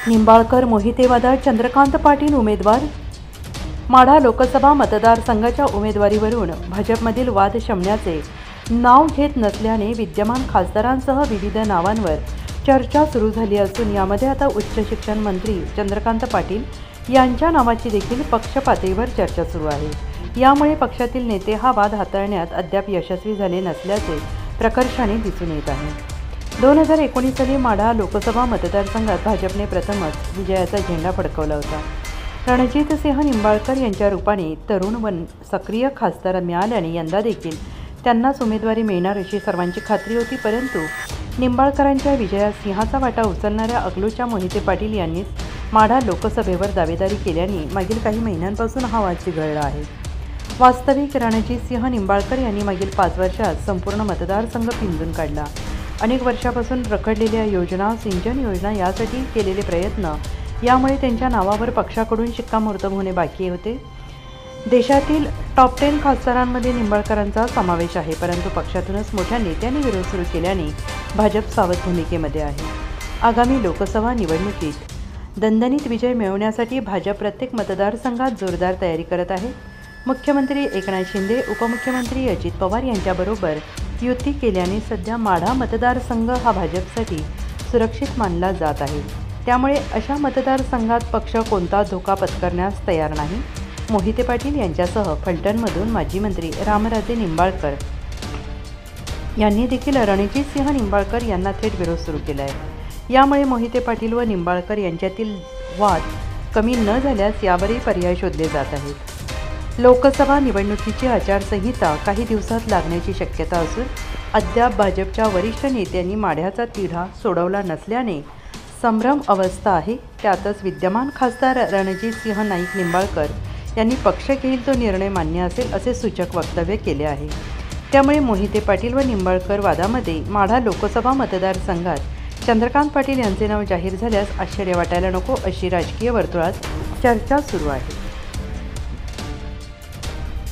निंबाळकर मोहिते वादात चंद्रकांत पाटील उमेदवार. माढा लोकसभा मतदारसंघाच्या उमेदवारीवरून भाजपमधील वाद शमण्याचे नाव घेत नसल्याने विद्यमान खासदारांसह विविध नावांवर चर्चा सुरू झाली असून यामध्ये आता उच्च शिक्षण मंत्री चंद्रकांत पाटील यांच्या नावाची देखील पक्ष पातळीवर चर्चा सुरू आहे. यामुळे पक्षातील नेते हा वाद हाताळण्यात अद्याप यशस्वी झाले नसल्याचे प्रकर्षाने दिसून येत आहे. 2019 साली माढा लोकसभा मतदारसंघात भाजपने प्रथमच विजयाचा झेंडा फडकवला होता. रणजितसिंह निंबाळकर यांच्या रूपाने तरुण व सक्रिय खासदार मिळाल्याने यंदा देखील त्यांनाच उमेदवारी मिळणार अशी सर्वांची खात्री होती. परंतु निंबाळकरांच्या विजयात सिंहाचा वाटा उचलणाऱ्या अकलूजच्या मोहिते पाटील यांनीच माढा लोकसभेवर दावेदारी केल्याने मागील काही महिन्यांपासून हा वाद चिघळला आहे. वास्तविक रणजितसिंह निंबाळकर यांनी मागील 5 वर्षात संपूर्ण मतदारसंघ पिंजून काढला. अनेक वर्षापासून रखडलेल्या योजना, सिंचन योजना यासाठी केलेले प्रयत्न यामुळे त्यांच्या नावावर पक्षाकडून शिक्कामोर्तब होणे बाकी होते. देशातील टॉप 10 खासदारांमध्ये निंबाळकरांचा समावेश आहे. परंतु पक्षातूनच मोठ्या नेत्यांनी विरोध सुरू केल्याने भाजप सावध भूमिकेमध्ये आहे. आगामी लोकसभा निवडणुकीत दणदणीत विजय मिळवण्यासाठी भाजप प्रत्येक मतदारसंघात जोरदार तयारी करत आहे. मुख्यमंत्री एकनाथ शिंदे, उपमुख्यमंत्री अजित पवार यांच्याबरोबर युती केल्याने सध्या माढा मतदारसंघ हा भाजपसाठी सुरक्षित मानला जात आहे. त्यामुळे अशा मतदारसंघात पक्ष कोणता धोका पत्करण्यास तयार नाही. मोहिते पाटील यांच्यासह फलटणमधून माजी मंत्री रामराजे निंबाळकर यांनी देखील रणजितसिंह निंबाळकर यांना थेट विरोध सुरू केला आहे. यामुळे मोहिते पाटील व निंबाळकर यांच्यातील वाद कमी न झाल्यास यावरही पर्याय शोधले जात आहेत. लोकसभा निवडणुकीची आचारसंहिता काही दिवसात लागण्याची शक्यता असून अद्याप भाजपच्या वरिष्ठ नेत्यांनी माढ्याचा तिढा सोडवला नसल्याने संभ्रम अवस्था आहे. त्यातच विद्यमान खासदार रणजितसिंह नाईक निंबाळकर यांनी पक्ष घेईल तो निर्णय मान्य असेल असे सूचक वक्तव्य केले आहे. त्यामुळे मोहिते पाटील व निंबाळकर वादामध्ये माढा लोकसभा मतदारसंघात चंद्रकांत पाटील यांचे नाव जाहीर झाल्यास आश्चर्य वाटायला नको अशी राजकीय वर्तुळात चर्चा सुरू आहे.